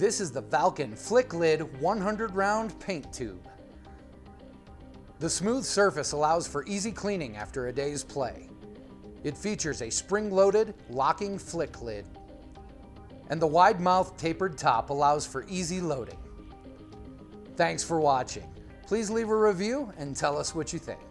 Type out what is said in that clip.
This is the Valken Flick Lid 100 round paint tube. The smooth surface allows for easy cleaning after a day's play. It features a spring-loaded, locking flick lid. And the wide-mouthed tapered top allows for easy loading. Thanks for watching. Please leave a review and tell us what you think.